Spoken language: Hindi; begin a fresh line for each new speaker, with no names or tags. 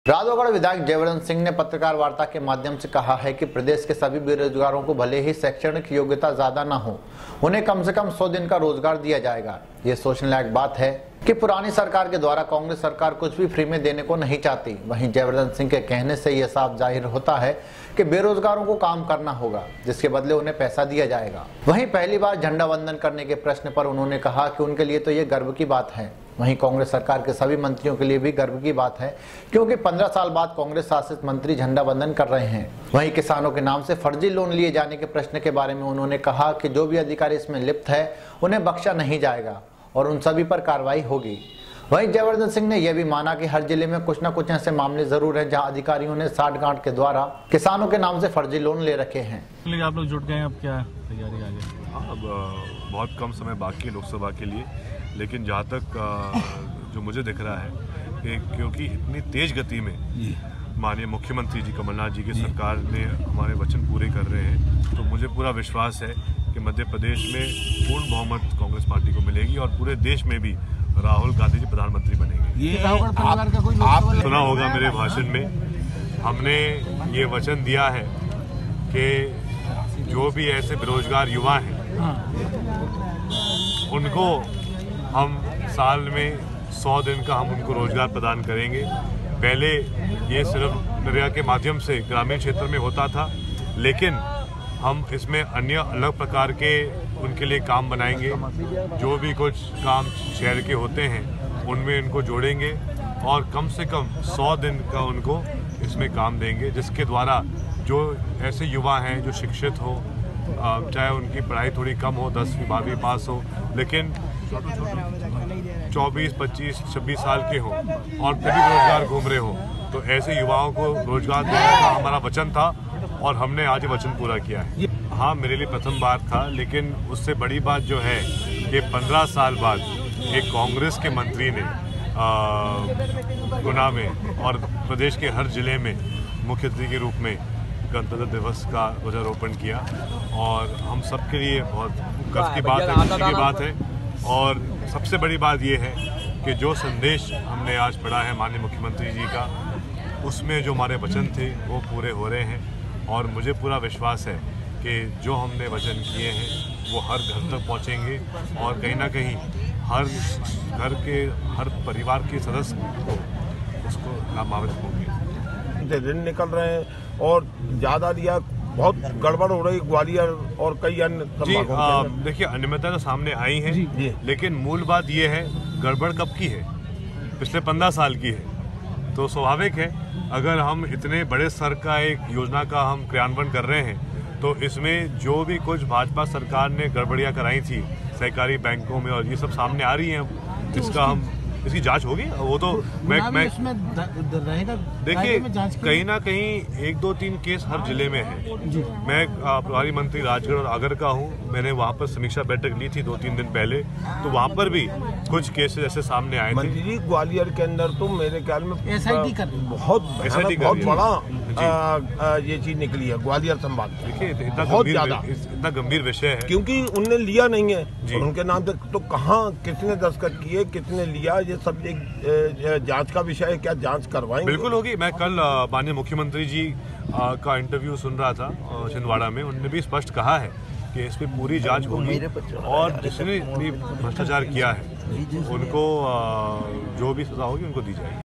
राधौगढ़ विधायक जयवर्धन सिंह ने पत्रकार वार्ता के माध्यम से कहा है कि प्रदेश के सभी बेरोजगारों को भले ही शैक्षणिक योग्यता ज्यादा न हो, उन्हें कम से कम 100 दिन का रोजगार दिया जाएगा। ये सोचने लायक बात है कि पुरानी सरकार के द्वारा कांग्रेस सरकार कुछ भी फ्री में देने को नहीं चाहती। वहीं जयवर्धन सिंह के कहने से यह साफ जाहिर होता है कि बेरोजगारों को काम करना होगा, जिसके बदले उन्हें पैसा दिया जाएगा। वहीं पहली बार झंडा वंदन करने के प्रश्न पर उन्होंने कहा कि उनके लिए तो ये गर्व की बात है। वहीं कांग्रेस सरकार के सभी मंत्रियों के लिए भी गर्व की बात है, क्योंकि 15 साल बाद कांग्रेस शासित मंत्री झंडा वंदन कर रहे हैं। वहीं किसानों के नाम से फर्जी लोन लिए जाने के प्रश्न के बारे में उन्होंने कहा कि जो भी अधिकारी इसमें लिप्त है उन्हें बख्शा नहीं जाएगा और उन सभी पर कार्रवाई होगी। वहीं जयवर्धन सिंह ने यह भी माना कि हर जिले में कुछ न कुछ ऐसे मामले जरूर हैं जहां अधिकारियों ने साठगांठ के द्वारा किसानों के नाम से फर्जी लोन ले रखे हैं।
आप लोग जुट गए हैं, अब क्या तैयारी आगे?
अब बहुत कम समय बाकी है लोकसभा के लिए, लेकिन जहाँ तक जो मुझे दिख रहा है कि क्योंकि इतनी तेज गति में माननीय मुख्यमंत्री जी कमलनाथ जी की सरकार ने हमारे वचन पूरे कर रहे हैं, तो मुझे पूरा विश्वास है कि मध्य प्रदेश में पूर्ण बहुमत कांग्रेस पार्टी को मिलेगी और पूरे देश में भी राहुल गांधी जी प्रधानमंत्री बनेंगे।
ये आप
सुना होगा मेरे भाषण में, हमने ये वचन दिया है कि जो भी ऐसे बेरोजगार युवा हैं उनको हम साल में 100 दिन का हम उनको रोजगार प्रदान करेंगे। पहले ये सिर्फ नरेगा के माध्यम से ग्रामीण क्षेत्र में होता था, लेकिन हम इसमें अन्य अलग प्रकार के उनके लिए काम बनाएंगे। जो भी कुछ काम शहर के होते हैं उनमें इनको जोड़ेंगे और कम से कम 100 दिन का उनको इसमें काम देंगे, जिसके द्वारा जो ऐसे युवा हैं जो शिक्षित हो, चाहे उनकी पढ़ाई थोड़ी कम हो, 10वीं 12वीं पास हो, लेकिन 24, 25, 26 साल के हो और फिर भी रोजगार घूम रहे हो, तो ऐसे युवाओं को रोजगार देने का हमारा वचन था और हमने आज वचन पूरा किया है। हाँ, मेरे लिए प्रथम बार था, लेकिन उससे बड़ी बात जो है कि 15 साल बाद एक कांग्रेस के मंत्री ने गुना में और प्रदेश के हर जिले में मुख्य अतिथि के रूप में गणतंत्र दिवस का ध्वजारोपण किया और हम सबके लिए बहुत गर्व की बात है, खुशी की बात है। और सबसे बड़ी बात यह है कि जो संदेश हमने आज पढ़ा है माननीय मुख्यमंत्री जी का, उसमें जो हमारे वचन थे वो पूरे हो रहे हैं और मुझे पूरा विश्वास है कि जो हमने वचन किए हैं वो हर घर तक पहुंचेंगे और कहीं ना कहीं हर घर के हर परिवार के सदस्य को उसको लाभान्वित होंगे।
दिन निकल रहे हैं और ज़्यादा दिया, बहुत गड़बड़ हो रही ग्वालियर और कई अन्य संभागों में।
देखिए, अनियमितता तो सामने आई है, लेकिन मूल बात यह है गड़बड़ कब की है, पिछले 15 साल की है। तो स्वाभाविक है अगर हम इतने बड़े स्तर का एक योजना का हम क्रियान्वयन कर रहे हैं तो इसमें जो भी कुछ भाजपा सरकार ने गड़बड़ियाँ कराई थी सहकारी बैंकों में और ये सब सामने आ रही हैं, इसका हम इसकी जांच होगी। वो तो मैं देखिए, कहीं ना कहीं 1, 2, 3 केस हर जिले में है। मैं प्रभारी मंत्री राजगढ़ और आगर का हूँ, मैंने वहाँ पर समीक्षा बैठक ली थी 2-3 दिन पहले, तो वहाँ पर भी कुछ केसेस ऐसे सामने आए थे।
मंत्री जी, ग्वालियर के अंदर तो मेरे ख्याल में
SIT
बहुत बड़ा ये चीज निकली है ग्वालियर संभाग।
देखिए, इतना गंभीर विषय है
क्योंकि उनने लिया नहीं है उनके नाम से, तो कहाँ कितने दस्तखत किए, कितने लिया, ये सब एक जांच का विषय है। क्या जांच करवाएंगे?
बिल्कुल होगी। मैं कल माननीय मुख्यमंत्री जी का इंटरव्यू सुन रहा था छिंदवाड़ा में, उन्होंने भी स्पष्ट कहा है कि इस पर पूरी जांच होगी और जिसने भी भ्रष्टाचार किया है उनको जो भी सजा होगी उनको दी जाएगी।